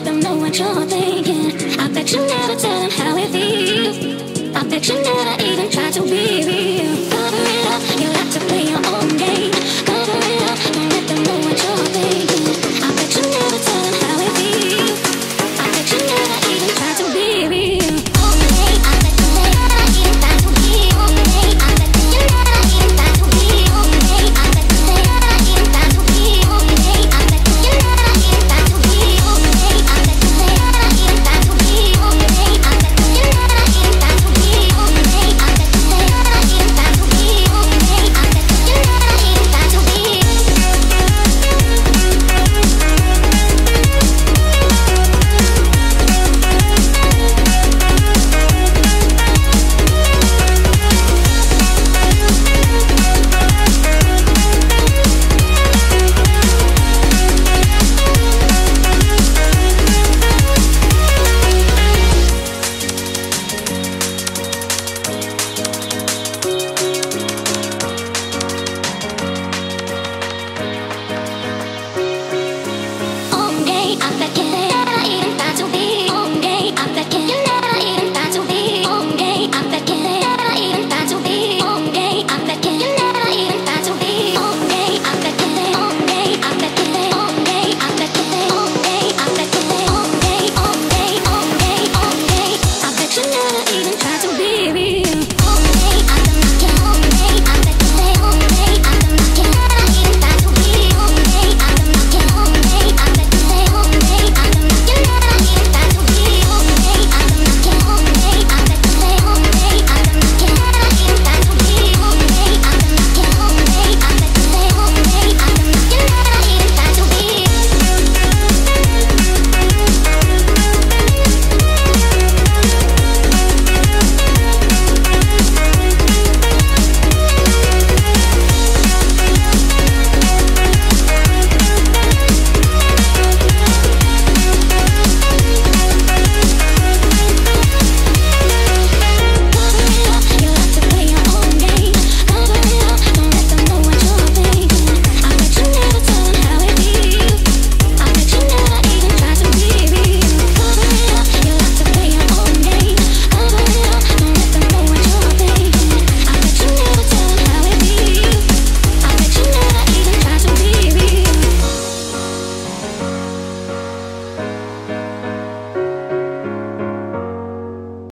let them know what you're thinking. I bet you never tell them how it feels. I bet you never even try to be real. Cover it up, you like to play your own game. Cover it up, don't let them know what you're thinking. I bet you never tell them how it feels. I bet you never even try to be real. Okay, I bet you never even try to be okay. I bet you never even try to be okay. I bet you never even try to be okay. I bet you never even try to be okay. I bet you never even try to be okay. I bet you never even try to be okay. I bet you never even try to be okay. I bet you never even try to be. Okay, I bet